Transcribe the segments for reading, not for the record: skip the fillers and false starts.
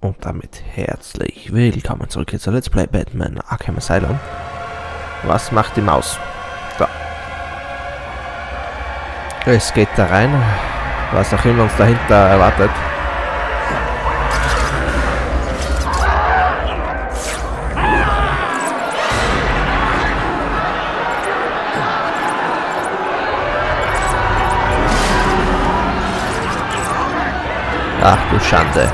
Und damit herzlich willkommen zurück hier zur Let's Play Batman Arkham Asylum. Was macht die Maus? So. Es geht da rein. Was auch immer uns dahinter erwartet. Ach du Schande.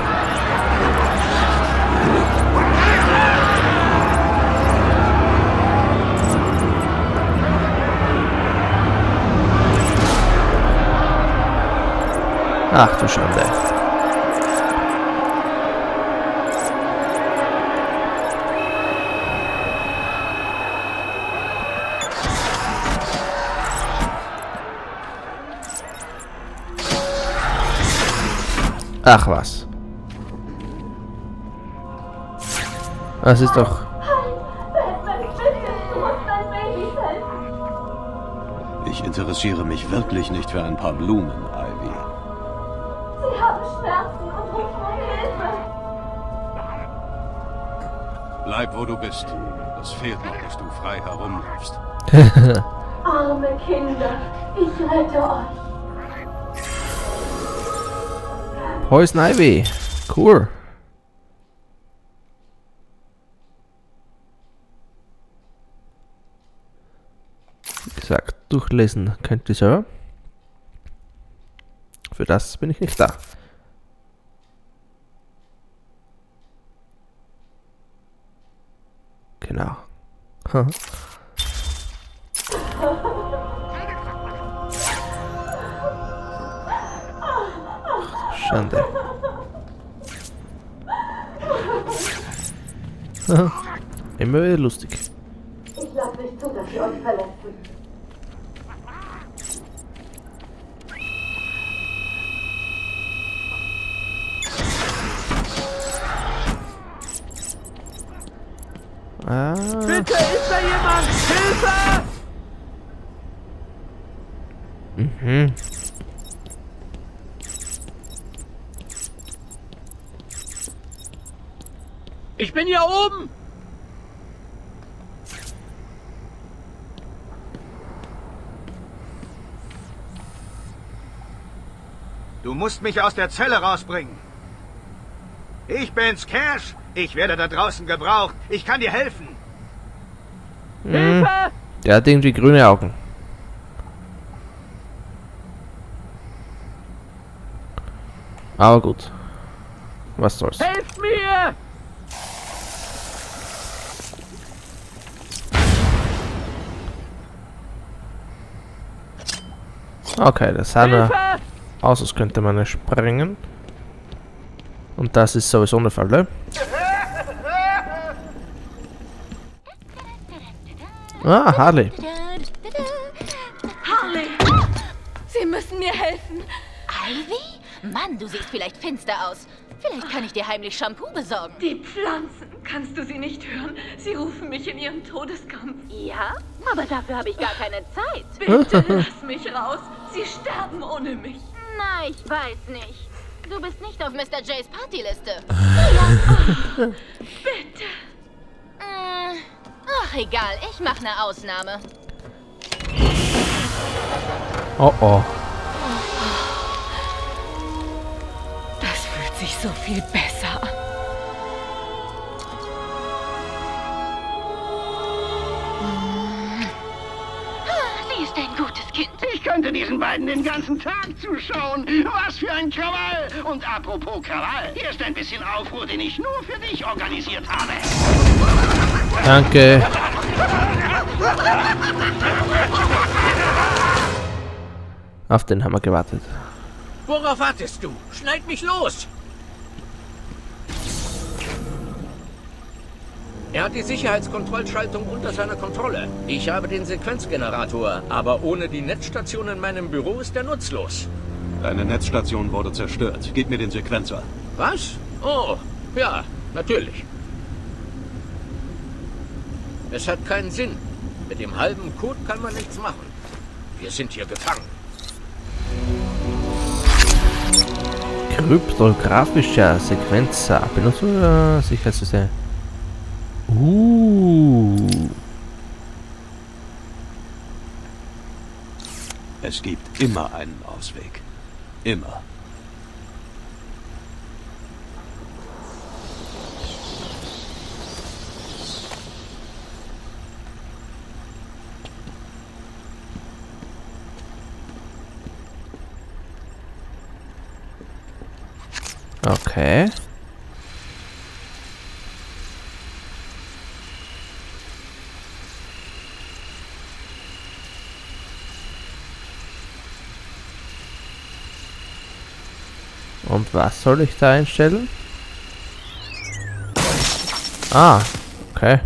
Ach du Schande. Ach was. Das ist doch... Ich interessiere mich wirklich nicht für ein paar Blumen, Ivy. Sie haben Schmerzen und rufen um Hilfe. Bleib, wo du bist. Das fehlt noch, bis du frei herumläufst. Arme Kinder, ich rette euch. Poison Ivy. Cool. Wie gesagt, durchlesen könnt ihr selber. Für das bin ich nicht da. Genau. Schande. Immer wieder lustig. Ich lasse nicht zu, dass sie euch verletzen. Ah. Bitte, ist da jemand? Hilfe! Mhm. Ich bin hier oben! Du musst mich aus der Zelle rausbringen. Ich bin's, Cash. Ich werde da draußen gebraucht. Ich kann dir helfen. Hilfe! Der hat irgendwie grüne Augen. Aber gut. Was soll's. Helft mir! Okay, das sah Hilfe! aus, als könnte man es sprengen. Und das ist sowieso eine Falle. Ah, Harley. Harley! Sie müssen mir helfen. Ivy? Mann, du siehst vielleicht finster aus. Vielleicht kann ich dir heimlich Shampoo besorgen. Die Pflanzen, kannst du sie nicht hören? Sie rufen mich in ihrem Todeskampf. Ja? Aber dafür habe ich gar keine Zeit. Bitte lass mich raus. Sie sterben ohne mich. Na, ich weiß nicht. Du bist nicht auf Mr. J's Partyliste. Bitte. Ach, egal. Ich mache eine Ausnahme. Oh oh. Das fühlt sich so viel besser an. Sie ist ein gutes Kind. Ich könnte diesen beiden den ganzen Tag zuschauen. Was für ein Krawall! Und apropos Krawall, hier ist ein bisschen Aufruhr, den ich nur für dich organisiert habe. Danke. Auf den haben wir gewartet. Worauf wartest du? Schneid mich los! Er hat die Sicherheitskontrollschaltung unter seiner Kontrolle. Ich habe den Sequenzgenerator, aber ohne die Netzstation in meinem Büro ist er nutzlos. Deine Netzstation wurde zerstört. Gib mir den Sequenzer. Was? Oh, ja, natürlich. Es hat keinen Sinn. Mit dem halben Code kann man nichts machen. Wir sind hier gefangen. kryptografischer Sequenzer. Benutzer Sicherheitssystem. Es gibt immer einen Ausweg. Immer. Okay. Und was soll ich da einstellen? Ah, okay.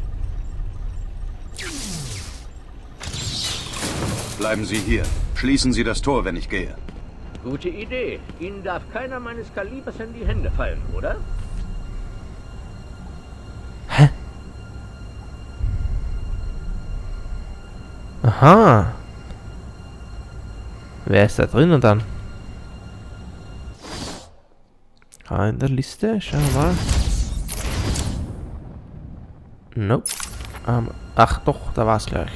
Bleiben Sie hier. Schließen Sie das Tor, wenn ich gehe. Gute Idee. Ihnen darf keiner meines Kalibers in die Hände fallen, oder? Hä? Aha. Wer ist da drinnen dann? Ah, in der Liste, schauen wir mal. Nope. Ach doch, da war es gleich.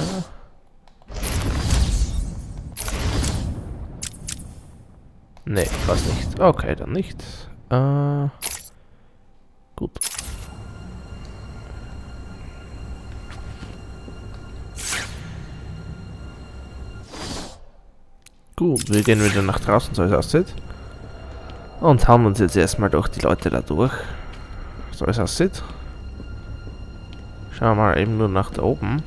Nee, was nicht. Okay, dann nicht. Gut. Gut, wir gehen wieder nach draußen, so es aussieht. Und hauen uns jetzt erstmal durch die Leute da durch. So es aussieht. Schauen wir mal eben nur nach da oben.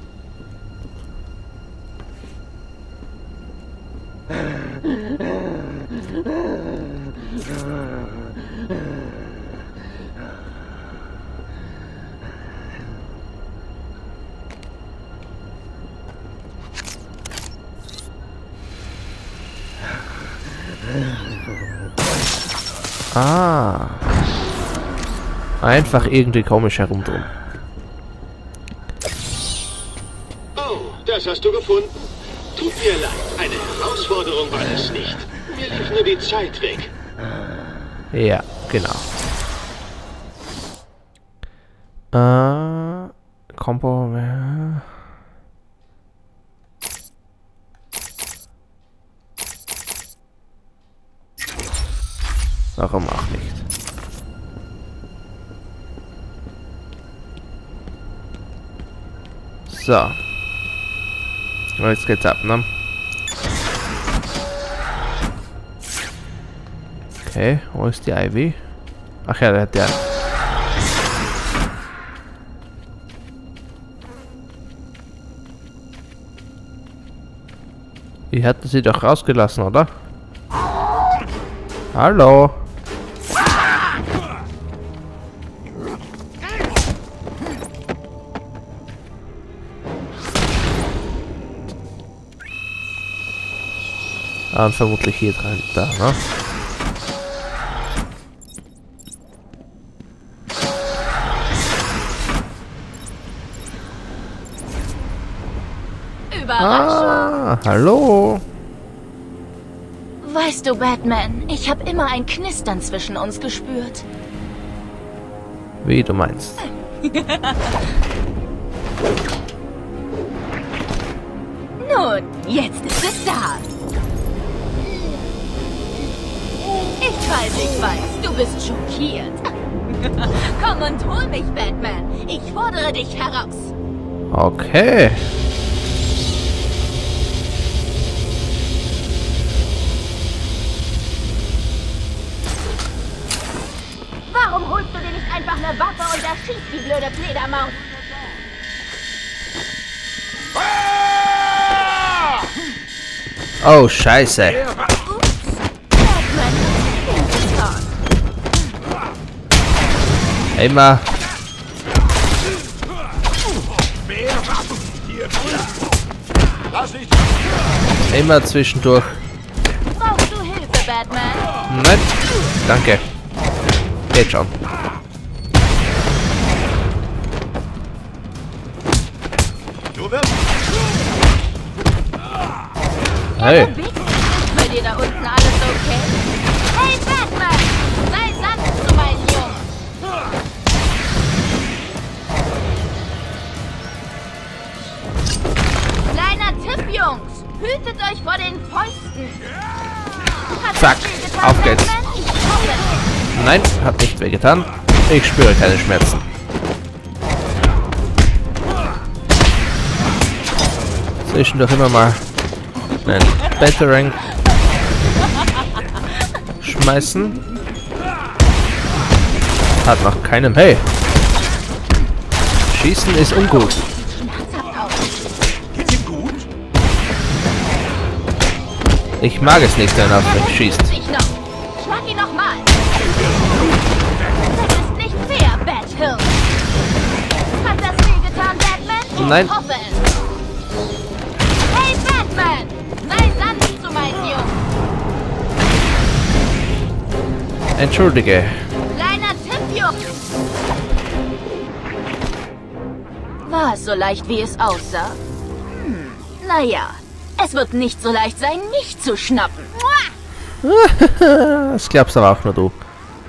Ah. Einfach irgendwie komisch herumdrehen. Oh, das hast du gefunden? Tut mir leid, eine Herausforderung war es nicht. Mir lief nur die Zeit weg. Ja, genau. Combo. Warum auch nicht? So. Jetzt geht's ab, ne? Okay, wo ist die Ivy? Ach ja, der hat ja. Die hatten sie doch rausgelassen, oder? Hallo? Und vermutlich hier dran, da, ne? Überraschung. Ah, hallo. Weißt du, Batman, ich habe immer ein Knistern zwischen uns gespürt. Wie du meinst. Nun, jetzt ist es da. Ich weiß, du bist schockiert. Komm und hol mich, Batman. Ich fordere dich heraus. Okay. Warum holst du dir nicht einfach eine Waffe und erschießt die blöde Fledermaus? Oh, Scheiße. Immer. Immer zwischendurch. Brauchst du Hilfe, Batman? Nein. Danke. Geht schon. Hey. Ist bei dir da unten alles okay? Nein, hat nicht wehgetan. Ich spüre keine Schmerzen. Zwischendurch immer mal einen Batarang schmeißen. Hat noch keinen. Hey! Schießen ist ungut. Ich mag es nicht, wenn er auf mich schießt. Schlag ihn nochmal. Das ist nicht fair, Bat-Hirn. Hat das wehgetan, Batman? Nein. Ich hoffe es. Hey, Batman! Sei sanft zu meinen Jungen. Entschuldige. Kleiner Tipp, Jungs. War es so leicht, wie es aussah? Naja, es wird nicht so leicht sein, mich zu schnappen. Das glaubst aber auch nur du.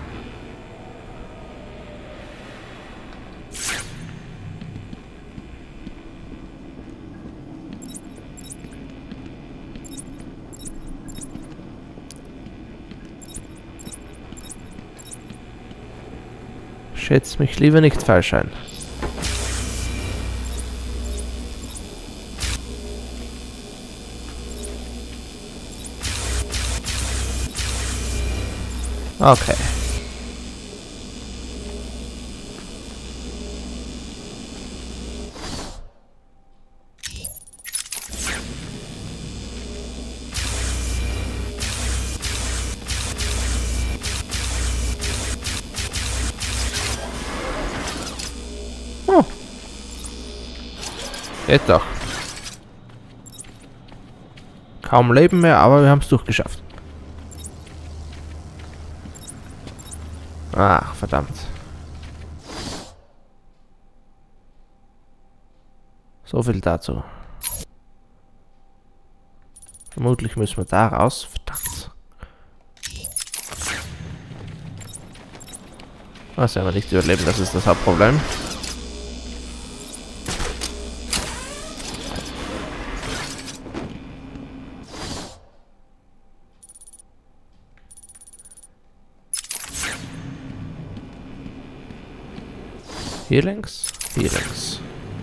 Schätz mich lieber nicht falsch ein. Okay. Oh. Geht doch. Kaum Leben mehr, aber wir haben es durchgeschafft. Ach, verdammt. So viel dazu. Vermutlich müssen wir da raus. Verdammt. Was werden wir nicht überleben, das ist das Hauptproblem. Hier links, hier links.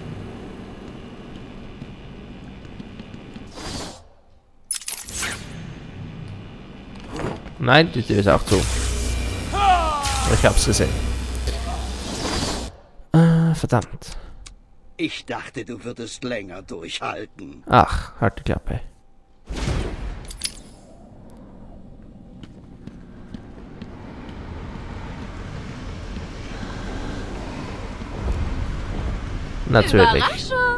Nein, die Tür ist auch zu. Ich hab's gesehen. Verdammt. Ich dachte, du würdest länger durchhalten. Ach, halt die Klappe. Natürlich. Überraschung.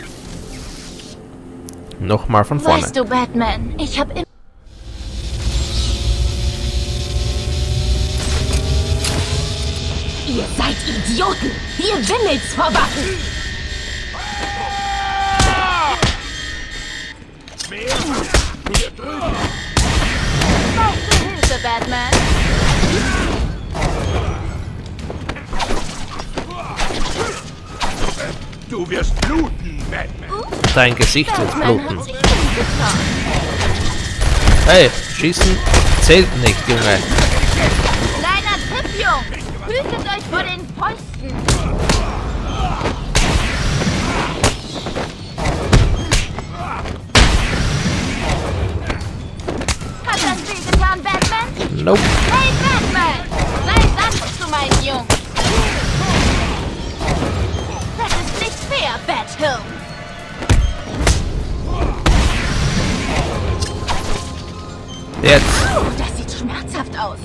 Nochmal von vorne. Weißt du, Batman, ich hab immer... Ihr seid Idioten! Ihr Wimmelsverwachen! Brauchst du Hilfe, Batman? Du wirst bluten, Batman. Dein Gesicht wird Batman bluten. hat sich umgetan. Hey, schießen zählt nicht, Junge. Kleiner Tipp, Jungs! Hütet euch vor den Fäusten! Hat das wehgetan, Batman? Nope. Hey, Batman! Sei sanft zu meinen Jungs! Das ist nicht fair, Bat-Hirn! Jetzt. Oh, das sieht schmerzhaft aus.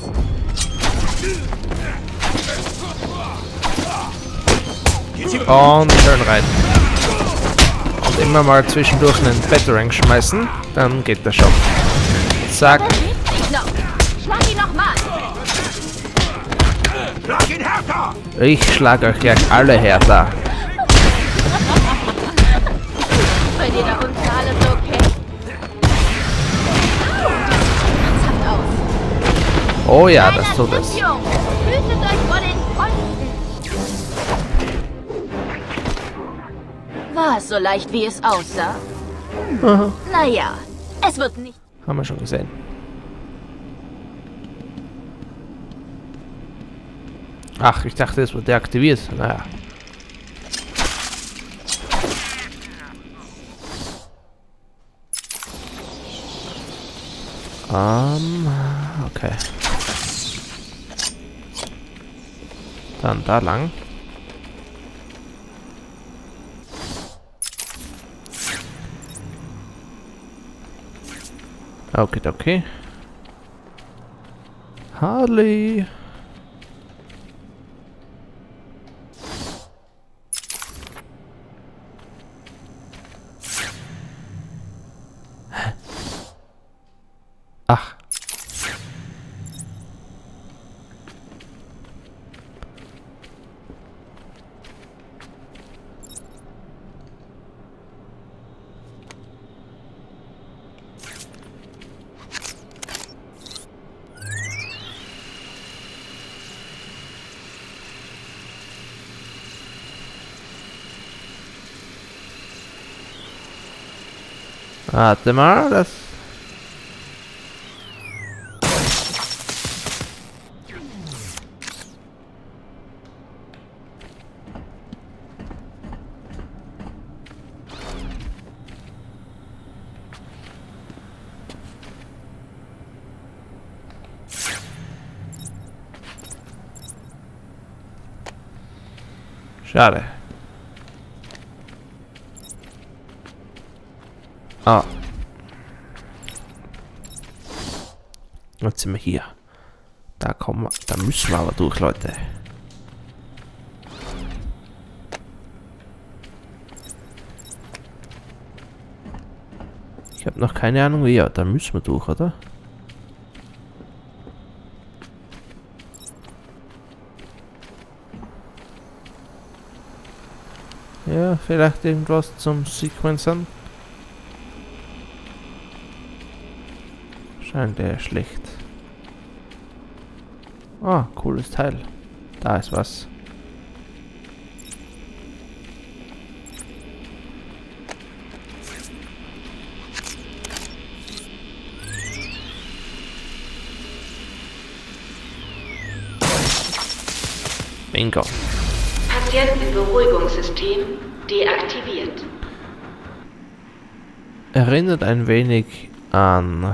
Und schön rein. Und immer mal zwischendurch einen Batarang schmeißen, dann geht das schon. Zack. Er hebt sich noch. Schlag ihn nochmal. Schlag ihn härter! Ich schlage euch gleich alle härter. Bei dir da unten alles okay? Oh, das sieht schmerzhaft aus. Oh ja, das tut es. Jungs, hütet euch vor den Fäusten. War es so leicht, wie es aussah? Naja, es wird nicht... Haben wir schon gesehen. Ach, ich dachte, es wird deaktiviert. Naja. Okay. Dann da lang. Okay. Harley. Ach. Warte mal, das... Schade. Ah. Jetzt sind wir hier. Da kommen wir, da müssen wir aber durch, Leute. Ich habe noch keine Ahnung wie, ja, da müssen wir durch, oder? Ja, vielleicht irgendwas zum Sequenzen. Scheint eher schlecht. Ah, cooles Teil. Da ist was. Bingo. Patientenberuhigungssystem deaktiviert. Erinnert ein wenig an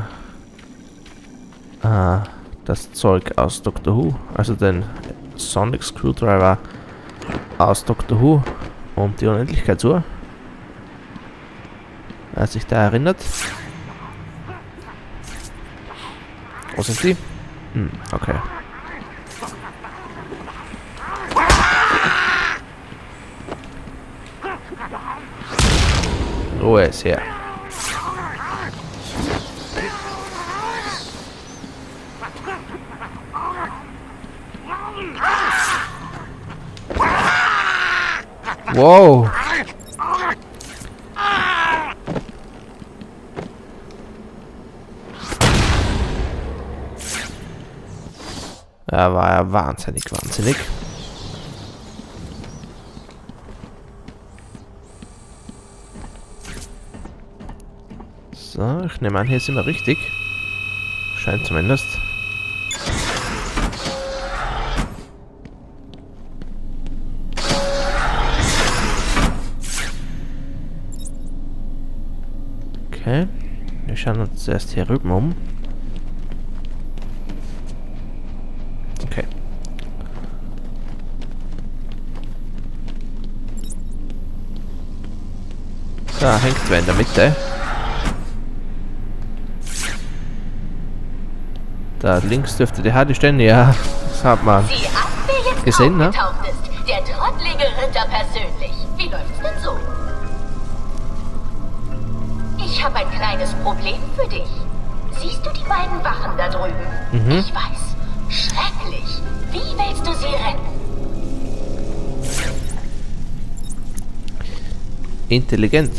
das Zeug aus Doctor Who, also den Sonic Screwdriver aus Doctor Who und die Unendlichkeitsuhr. Wer sich da erinnert. Wo sind die? Okay. Ruhe ist her. Wow. Er war ja wahnsinnig. So, ich nehme an, hier sind wir richtig. Scheint zumindest. Okay, wir schauen uns zuerst hier rüben um. Okay. Da hängt wer in der Mitte. Da links dürfte die Harley stehen, ja, das hat man gesehen, ne? Der trottlige Ritter persönlich. Wie läuft's denn so? Ich habe ein kleines Problem für dich. Siehst du die beiden Wachen da drüben? Ich weiß. Schrecklich. Wie willst du sie retten? Intelligent.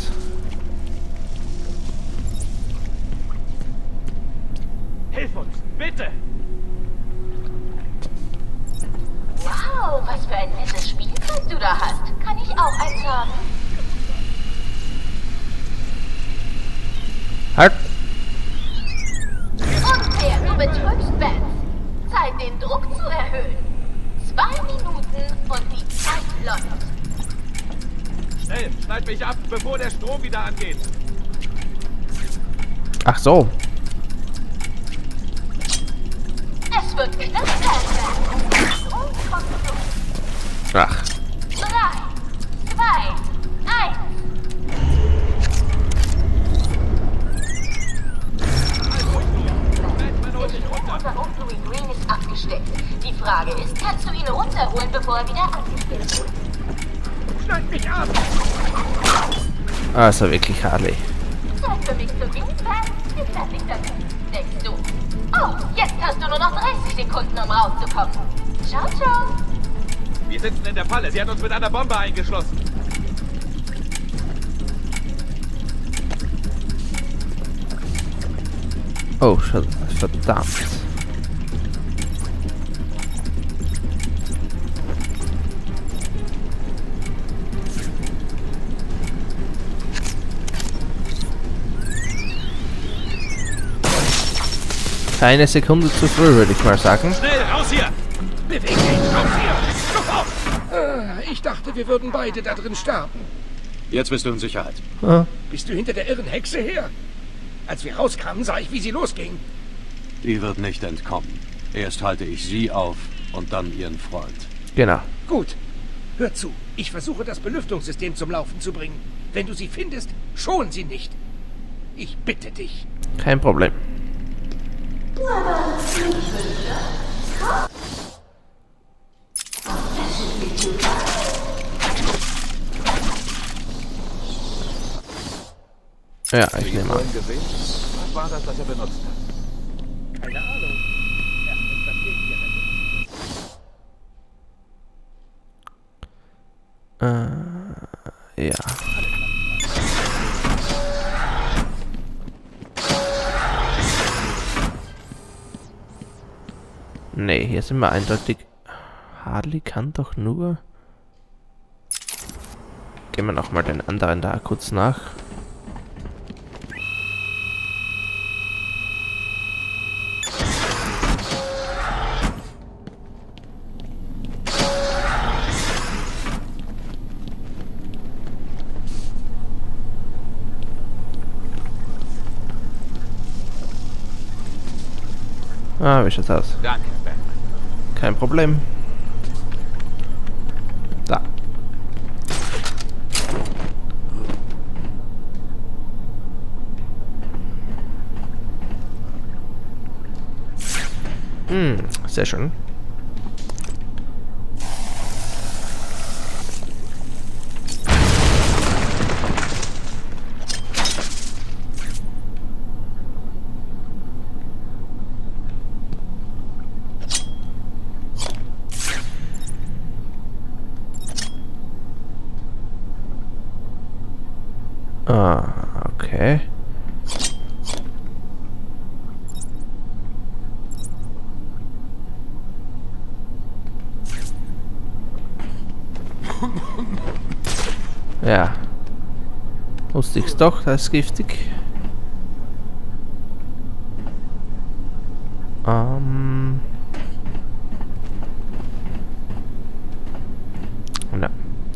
Hilf uns, bitte! Wow, was für ein nettes Spielzeug du da hast. Kann ich auch eins haben? Halt! Unfair, du betrügst Beth. Zeit, den Druck zu erhöhen. 2 Minuten läuft. Schnell, schneid mich ab, bevor der Strom wieder angeht. Ach so. Es wird knapp werden. Strom kommt zu. Ach. 3, 2, 1. Unser Oak Green ist abgesteckt. Die Frage ist, kannst du ihn runterholen, bevor er wieder angestellt wird? Schneid mich ab! Also wirklich Harley. Zeit für mich zu gehen, Ben. Ist fertig damit, denkst du? Oh, jetzt hast du nur noch 30 Sekunden, um rauszukommen. Ciao, ciao. Wir sitzen in der Falle. Sie hat uns mit einer Bombe eingeschlossen. Oh, verdammt. Eine Sekunde zu früh, würde ich mal sagen. Schnell, raus hier! Beweg dich, raus hier! Sofort! Ich dachte, wir würden beide da drin sterben. Jetzt bist du in Sicherheit. Ah. Bist du hinter der irren Hexe her? Als wir rauskamen, sah ich, wie sie losging. Die wird nicht entkommen. Erst halte ich sie auf und dann ihren Freund. Genau. Gut. Hör zu. Ich versuche, das Belüftungssystem zum Laufen zu bringen. Wenn du sie findest, schon sie nicht. Ich bitte dich. Kein Problem. Ja, ich nehme an. Gesehen? Was war das, was er benutzt hat? Keine Ahnung. Er hat uns das Leben gerettet. Ja. Nee, hier sind wir eindeutig. Harley kann doch nur. Gehen wir nochmal den anderen da kurz nach. Ah, wie schaut's aus? Danke, Ben. Kein Problem. Da. Sehr schön. Ah, okay. Ja. Wusste ich's doch, das ist giftig. Na.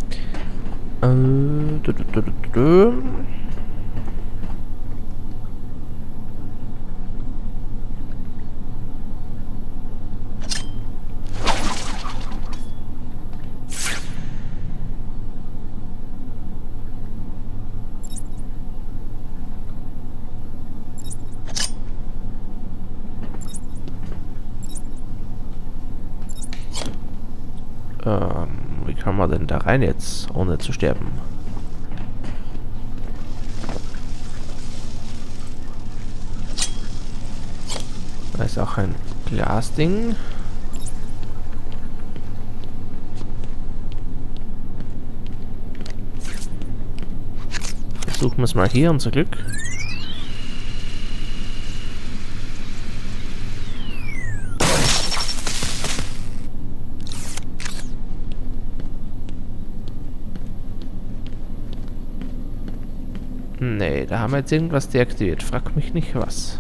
Wie kann man denn da rein jetzt, ohne zu sterben? Da ist auch ein Glasding. Versuchen wir es mal hier, unser Glück. Nee, da haben wir jetzt irgendwas deaktiviert. Frag mich nicht was.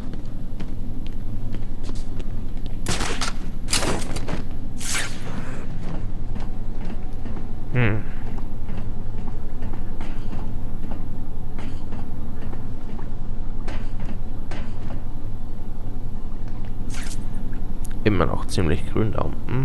Immer noch ziemlich grün da unten.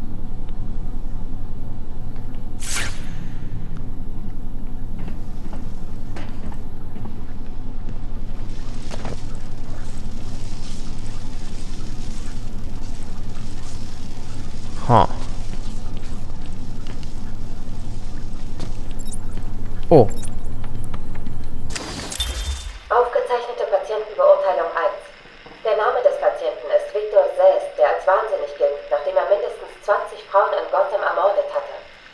Ha. Oh. Aufgezeichnete Patientenbeurteilung 1. Der Name des Patienten ist Victor Zest, der als wahnsinnig gilt, nachdem er mindestens 20 Frauen in Gotham ermordet hatte.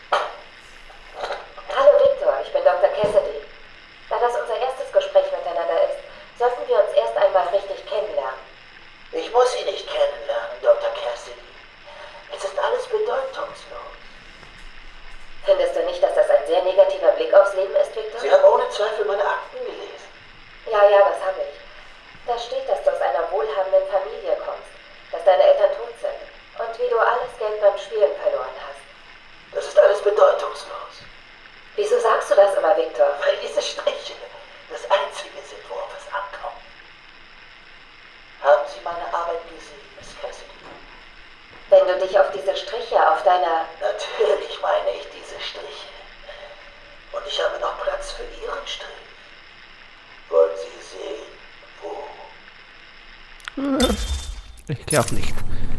Hallo Victor, ich bin Dr. Cassidy. Da das unser erstes Gespräch miteinander ist, sollten wir uns erst einmal richtig kennenlernen. Ich muss Sie nicht kennenlernen, Dr. Cassidy. Es ist alles bedeutungslos. Findest du nicht, dass das ein sehr negativer Blick aufs Leben ist, Victor? Sie haben ohne Zweifel meine Akten gelesen. Ja, das habe ich. Da steht, dass du aus einer wohlhabenden Familie kommst, dass deine Eltern tot sind und wie du alles Geld beim Spielen verloren hast. Das ist alles bedeutungslos. Wieso sagst du das immer, Victor? Weil diese Striche das Einzige sind, worauf es ankommt. Haben Sie meine Arbeit gesehen, Miss Cassidy? Wenn du dich auf diese Striche auf deiner... Natürlich meine ich diese Striche. Und ich habe noch Platz für Ihren Strich. Wollen Sie sehen, wo? Ich glaube nicht.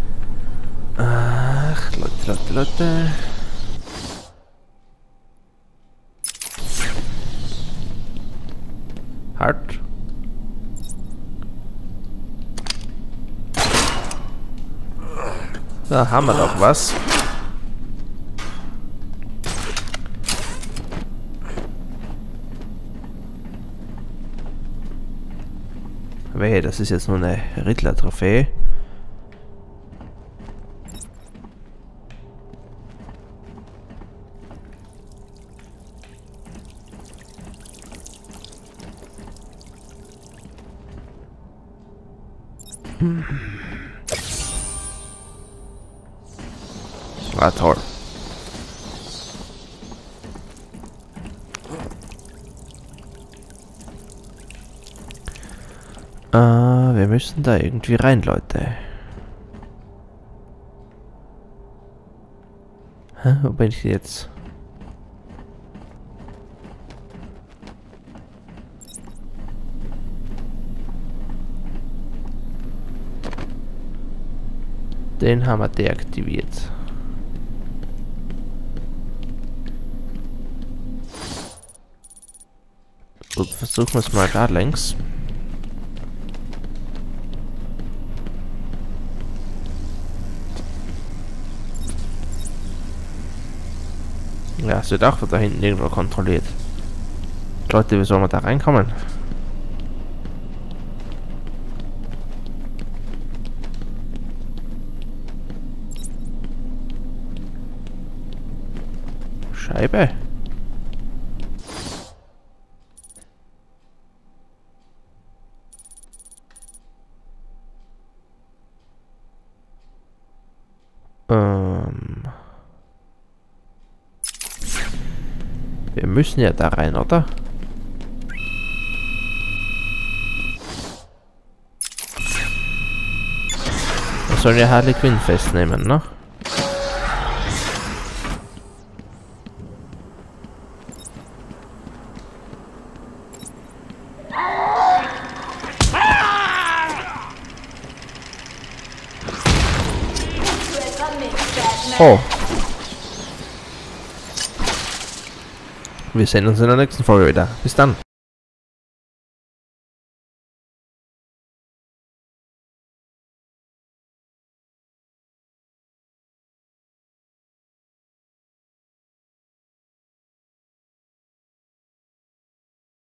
Ach, Leute. Hart. Da haben wir doch was. Aber hey, das ist jetzt nur eine Riddler-Trophäe. Ah, toll. Wir müssen da irgendwie rein, Leute. Hä, wo bin ich jetzt? Den haben wir deaktiviert. Gut, versuchen wir es mal da längs. Ja, es wird auch da hinten irgendwo kontrolliert. Leute, wie soll man da reinkommen? Scheibe. Wir müssen ja da rein, oder? Wir sollen ja Harley Quinn festnehmen, ne? Oh. Wir sehen uns in der nächsten Folge wieder. Bis dann.